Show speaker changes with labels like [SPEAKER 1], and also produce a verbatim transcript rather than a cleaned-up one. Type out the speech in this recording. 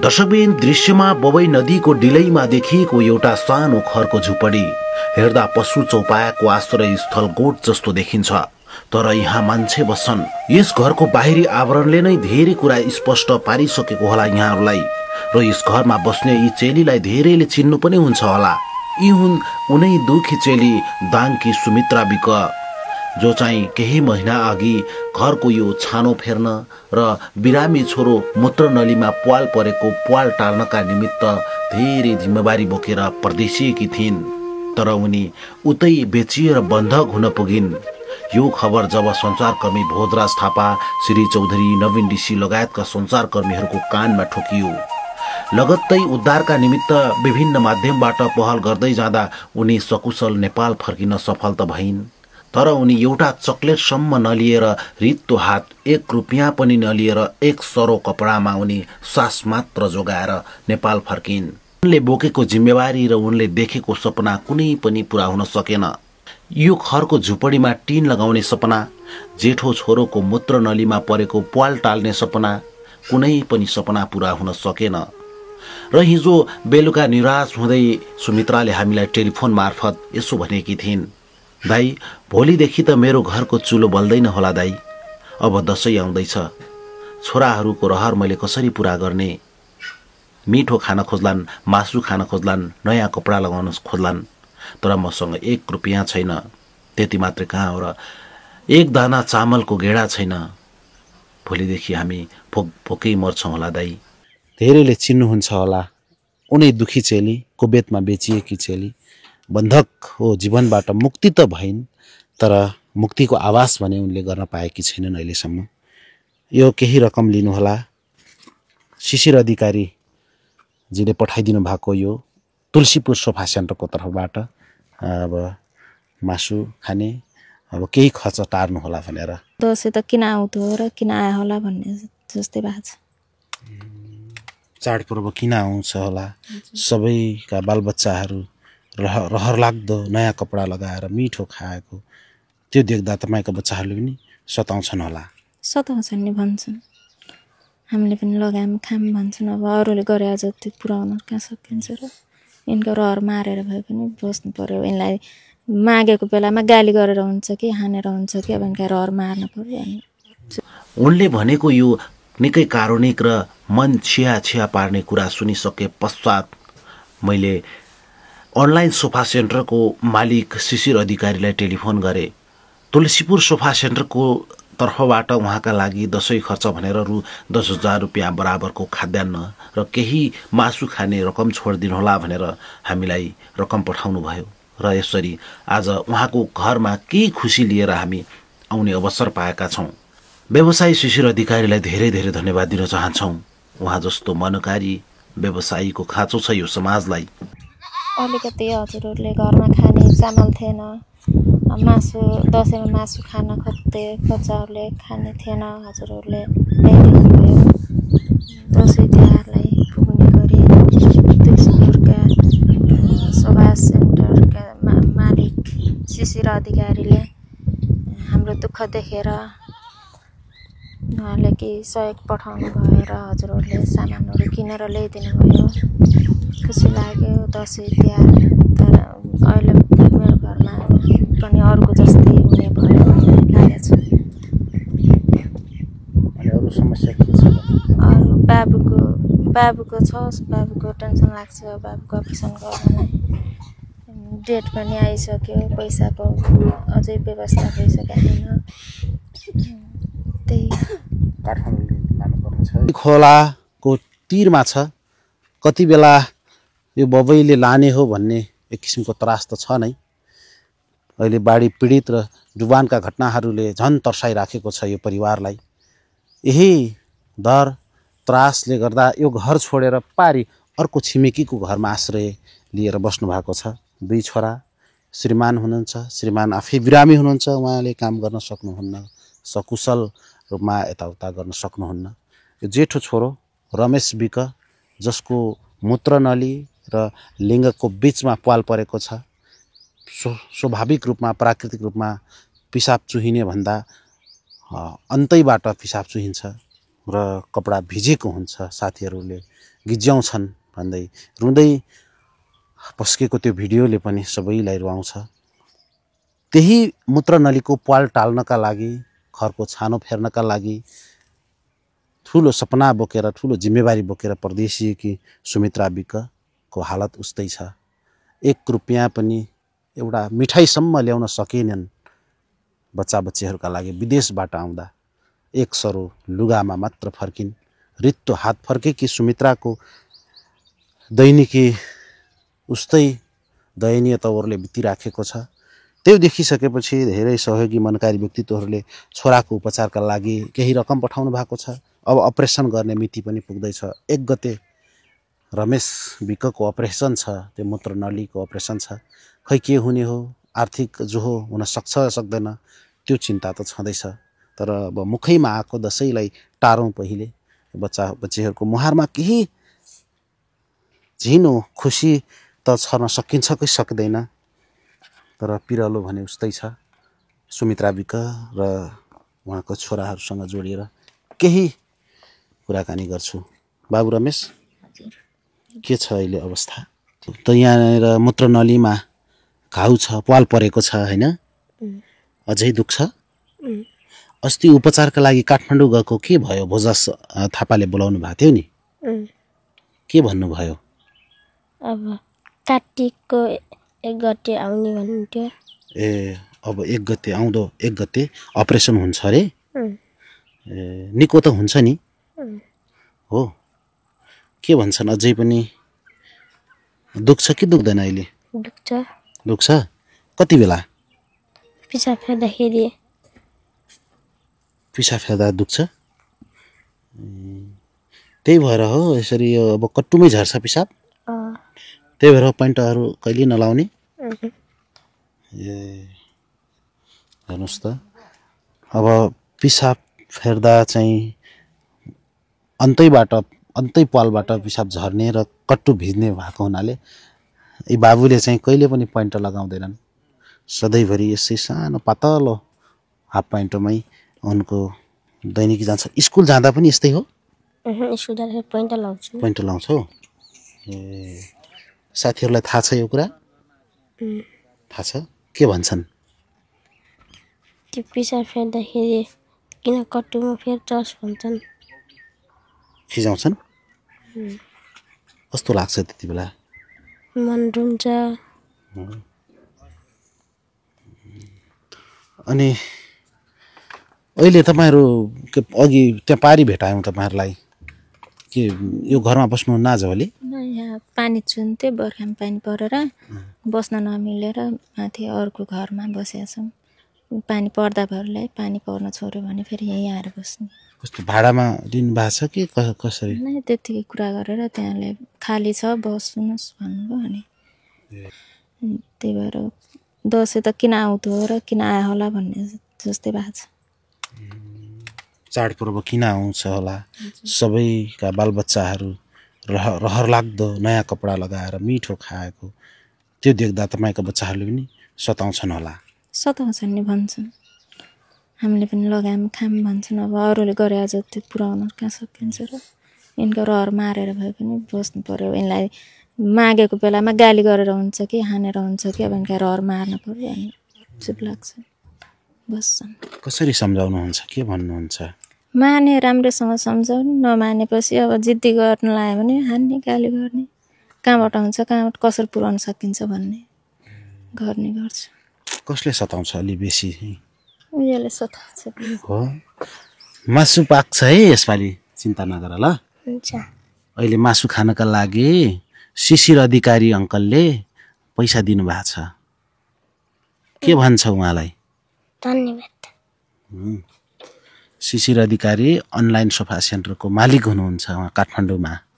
[SPEAKER 1] दर्शकबिन दृश्यमा बबई नदीको डिलैमा देखिएको एउटा सानो खरको झुपडी हेर्दा पशु चौपायाको आश्रय स्थल गोठ जस्तो देखिन्छ। तर यहाँ मान्छे बस्छन्। यस घरको बाहिरी आवरणले नै धेरै कुरा स्पष्ट पारिसकेको होला यहाँहरूलाई। र यस घरमा बस्ने यी चेलीलाई धेरैले चिन्नु पनि हुन्छ होला। यी हुन् उनै दुखी चेली दाङकी सुमित्रा विक, जो चाहिँ केही महिना अघि घरको यो छानो फेर्न र बिरामी छोरो मूत्र नलीमा प्वाल परेको प्वाल टाल्नका निमित्त धेरै जिम्मेवारी बोकेर परदेशिएकी थिइन्। तर उनी उतै बेचिएर बन्धक हुन पुगिन्। यो खबर जब सञ्चारकर्मी भोजराज थापा, श्री चौधरी, नवीन ऋषि लगायतका सञ्चारकर्मीहरूको कानमा ठोकियो। लगत्तै उद्धारका निमित्त विभिन्न माध्यमबाट पहल गर्दै जाँदा उनी सकुशल नेपाल फर्किन सफल त भइन्। तर उनी एउटा चक्लेटसम्म नलिएर, रित्तो हात एक रुपियाँ पनि नलिएर एक सरो कपडामा उनी सास मात्र जोगाएर नेपाल फर्किन्। उनले बोकेको जिम्मेवारी र उनले देखेको सपना कुनै पनि पूरा हुन सकेन। यो खरको झुपडीमा टिन लगाउने सपना, जेठो छोरोको मूत्र नलीमा परेको प्वाल टाल्ने सपना, कुनै पनि सपना पूरा हुन सकेन। र हिजो बेलुका निराश हुँदै सुमित्राले हामीलाई टेलिफोन मार्फत यसो भनेकी थिइन्, दाई भोलिदेखि त मेरो घरको चुलो बल्दैन होला दाई। अब दसैँ आउँदैछ, छोराहरूको रहर मैले कसरी पूरा गर्ने? मिठो खान खोज्लान्, मासु खान खोज्लान्, नयाँ कपडा लगाउन खोज्लान्, तर मसँग एक रुपियाँ छैन। त्यति मात्रै कहाँ हो र एक दाना चामलको गेडा छैन। भोलिदेखि हामी भोक भोकै मर्छौँ होला दाई। धेरैले चिन्नुहुन्छ होला उनै दुखी चेली, कुबेतमा बेचिएकी चेली, बन्धक हो जीवनबाट मुक्ति त भइन्, तर मुक्तिको आवास भने उनले गर्न पाएकी छैनन् अहिलेसम्म। यो केही रकम लिनुहोला। शिशिर अधिकारी जीले पठाइदिनु भएको यो तुलसीपुर सोफा सेन्टरको तर्फबाट अब मासु खाने अब केही खर्च टार्नु होला भनेर।
[SPEAKER 2] दसैँ त किन आउँथ्यो र किन आयो होला भन्ने जस्तै भएको छ।
[SPEAKER 1] चाडपर्व किन आउँछ होला, सबैका बालबच्चाहरू रह रहर लाग्दो नयाँ कपडा लगाएर मिठो खाएको त्यो देख्दा तपाईँको बच्चाहरूले पनि सताउँछन् होला।
[SPEAKER 2] सताउँछन् नि भन्छन्, हामीले पनि लगाम खाम भन्छन्। अब अरूले गरे जति पुऱ्याउन कहाँ सकिन्छ र यिनको रहर मारेर भए पनि बस्नु पर्यो। यिनलाई मागेको बेलामा गाली गरेर हुन्छ कि हानेर हुन्छ कि अब यिनका रहर मार्न पर्यो।
[SPEAKER 1] उनले भनेको यो निकै कारुणिक र मन छिया छिया पार्ने कुरा सुनिसके पश्चात मैले अनलाइन सोफा सेन्टरको मालिक शिशिर अधिकारीलाई टेलिफोन गरेँ। तुलसीपुर सोफा सेन्टरको तर्फबाट उहाँका लागि दसैँ खर्च भनेर रु दस हजार रुपियाँ बराबरको खाद्यान्न र केही मासु खाने रकम छोडिदिनुहोला भनेर हामीलाई रकम पठाउनु भयो। र यसरी आज उहाँको घरमा केही खुसी लिएर हामी आउने अवसर पाएका छौँ। व्यवसायी शिशिर अधिकारीलाई धेरै धेरै धन्यवाद दिन चाहन्छौँ। उहाँ जस्तो मनकारी व्यवसायीको खाँचो छ यो समाजलाई।
[SPEAKER 2] अलिकति हजुरहरूले घरमा खाने चामल थिएन, मासु दसैँमा मासु खान खोज्थे, बच्चाहरूले खाने थिएन, हजुरहरूले ल्याइदिनुभयो। दसैँ तिहारलाई पुग्ने गरी तुलसीपुरका सोफा सेन्टरका मा मालिक शिशिर अधिकारीले हाम्रो दुःख देखेर उहाँले केही सहयोग पठाउनु भयो र हजुरहरूले सामानहरू किनेर ल्याइदिनु भयो। खुसी लाग्यो दसैँ तिहार। तर अहिले मेरो घरमा पनि अरूको जस्तै हुने भयो भन्ने लागेको छ।
[SPEAKER 1] अरू समस्या के छ?
[SPEAKER 2] अरू बाबुको बाबुको छ, बाबुको टेन्सन लाग्छ। बाबुको अपरेसन गर्नलाई डेट पनि आइसक्यो, पैसाको अझै व्यवस्था भइसकेको छैन। त्यही
[SPEAKER 1] काठमाडौँ लानुपर्ने छ। खोलाको तिरमा छ, कति बेला यो बबैले लाने हो भन्ने एक किसिमको त्रास त छ नै। अहिले बाढी पीडित र डुबानका घटनाहरूले झन् तर्साइराखेको छ यो परिवारलाई। यही डर त्रासले गर्दा यो घर छोडेर पारी अर्को छिमेकीको घरमा आश्रय लिएर बस्नु भएको छ। दुई छोरा, श्रीमान हुनुहुन्छ, श्रीमान आफै बिरामी हुनुहुन्छ, उहाँले काम गर्न सक्नुहुन्न, सकुशल रूपमा यताउता गर्न सक्नुहुन्न। यो जेठो छोरो रमेश विक, जसको मूत्र नली र लिङ्गको बीचमा प्वाल परेको छ, स्वाभाविक रूपमा प्राकृतिक रूपमा पिसाब चुहिने भन्दा अन्तैबाट पिसाब चुहिन्छ। र कपडा भिजेको हुन्छ, साथीहरूले गिज्याउँछन् भन्दै रुँदै पस्केको त्यो भिडियोले पनि सबैलाई रुवाउँछ। त्यही मूत्रनलीको प्वाल टाल्नका लागि, घरको छानो फेर्नका लागि ठुलो सपना बोकेर, ठुलो जिम्मेवारी बोकेर परदेशिएकी सुमित्रा विकको हालत उस्तै छ। एक रुपियाँ पनि एउटा मिठाईसम्म ल्याउन सकेनन् बच्चा बच्चीहरूका लागि। विदेशबाट आउँदा एक सरो लुगामा मात्र फर्किन्। रित्तो हात फर्केकी सुमित्राको दैनिकी उस्तै दयनीय तवरले बितिराखेको छ। त्यो देखिसकेपछि धेरै सहयोगी मनकारी व्यक्तित्वहरूले छोराको उपचारका लागि केही रकम पठाउनु भएको छ। अब अपरेसन गर्ने मिति पनि पुग्दैछ। एक गते रमेश विकको अपरेसन छ, त्यो मूत्रनलीको अपरेसन छ। खै के हुने हो, आर्थिक जो हो हुन सक्छ सक्दैन त्यो चिन्ता त छँदैछ। तर अब मुखैमा आएको दसैँलाई टारौँ पहिले। बच्चा बच्चीहरूको मुहारमा केही झिनो खुसी त छर्न सकिन्छ कि सक्दैन, तर पिरलो भने उस्तै छ। सुमित्रा विक र उहाँको छोराहरूसँग जोडिएर केही कुराकानी गर्छु। बाबु रमेश, के छ अहिले अवस्था? त यहाँनिर मूत्रनलीमा घाउ छ, प्वाल परेको छ हैन? अझै दुख्छ? अस्ति उपचारका लागि काठमाडौँ गएको के भयो? भोजस थापाले बोलाउनु भएको थियो नि, के भन्नुभयो?
[SPEAKER 3] अब कार्तिकको एक गते आउने भन्नुहुन्थ्यो।
[SPEAKER 1] ए अब एक गते आउँदो एक गते अपरेसन हुन्छ अरे? ए निको त हुन्छ नि? हो, के भन्छन्? अझै पनि दुख्छ कि दुख्दैन अहिले?
[SPEAKER 3] दुख्छ।
[SPEAKER 1] दुख्छ? कति बेला?
[SPEAKER 3] पिसाब फेर्दाखेरि।
[SPEAKER 1] पिसाब फेर्दा दुख्छ? त्यही भएर हो यसरी यो अब कट्टुमै झर्छ पिसाब? त्यही भएर पैन्टहरू कहिले नलाउने? ए हेर्नुहोस् त, अब पिसाब फेर्दा चाहिँ अन्तैबाट अन्तै पालबाट पिसाब झर्ने र कट्टु भिज्ने भएको हुनाले यी बाबुले चाहिँ कहिले पनि पैन्ट लगाउँदैनन्। सधैँभरि यसै सानो पातलो हाफ पैन्टमै उनको दैनिकी जान्छ। स्कुल जाँदा पनि यस्तै हो?
[SPEAKER 3] स्कुल जाँदा पैन्ट लाउँछु।
[SPEAKER 1] पैन्ट लाउँछौ? ए साथीहरूलाई थाहा छ यो कुरा? थाहा छ? के भन्छन्?
[SPEAKER 3] त्यो पिसाब फेर्दाखेरि किन कट्टुमा फेर्छस् भन्छन्।
[SPEAKER 1] खिजाउँछन्? कस्तो लाग्छ त्यति बेला?
[SPEAKER 3] मन रुन्छ।
[SPEAKER 1] अनि अहिले तपाईँहरू के अघि त्यहाँ पारी भेटायौँ तपाईँहरूलाई, के यो घरमा बस्नुहुन्न आजभोलि?
[SPEAKER 2] यहाँ पानी चुन्थ्यो, बर्खामा पानी परेर बस्न नमिलेर माथि अर्को घरमा बसेका छौँ। पानी पर्दा भरलाई पानी पर्न छोड्यो भने फेरि यहीँ आएर बस्ने।
[SPEAKER 1] कस्तो भाडामा दिनु भएको छ कि कसरी?
[SPEAKER 2] नै त्यतिकै कुरा गरेर त्यहाँले खाली छ बस्नुहोस् भन्नुभयो। अनि त्यही भएर दसैँ त किन आउँथ्यो र किन आयो होला भन्ने जस्तै भएको छ।
[SPEAKER 1] चाडपर्व किन आउँछ होला? सबैका बालबच्चाहरू रह रहर लाग्दो नयाँ कपडा लगाएर मिठो खाएको त्यो देख्दा तपाईँको बच्चाहरूले पनि सताउँछन् होला?
[SPEAKER 2] सताउँछन् नि भन्छन्, हामीले पनि लगाम खाम भन्छन्। अब अरूले गरे आज त्यो पुऱ्याउन कहाँ सकिन्छ र? यिनको रहर मारेर भए पनि बस्नु पर्यो। यिनलाई मागेको बेलामा गाली गरेर हुन्छ कि हानेर हुन्छ कि अब यिनका रहर मार्न पर्यो अनि चुप लाग्छ, बस्छन्।
[SPEAKER 1] कसरी सम्झाउनुहुन्छ? के भन्नुहुन्छ?
[SPEAKER 2] माने राम्रोसँग सम्झाउनु, नमानेपछि अब जिद्दी गर्न लाग्यो भने हान्ने, गाली गर्ने, कहाँबाट हुन्छ कहाँबाट कसरी पुऱ्याउन सकिन्छ भन्ने गर्ने गर्छु।
[SPEAKER 1] कसले सताउँछ अलि बेसी?
[SPEAKER 2] उयोले सताउँछ
[SPEAKER 1] हो। मासु पाक्छ है यसपालि, चिन्ता नगर ल।
[SPEAKER 3] हुन्छ।
[SPEAKER 1] अहिले मासु खानका लागि शिशिर अधिकारी अङ्कलले पैसा दिनुभएको छ। के भन्छ उहाँलाई?
[SPEAKER 3] धन्यवाद।
[SPEAKER 1] शिशिर अधिकारी अनलाइन सोफा सेन्टरको मालिक हुनुहुन्छ उहाँ काठमाडौँमा।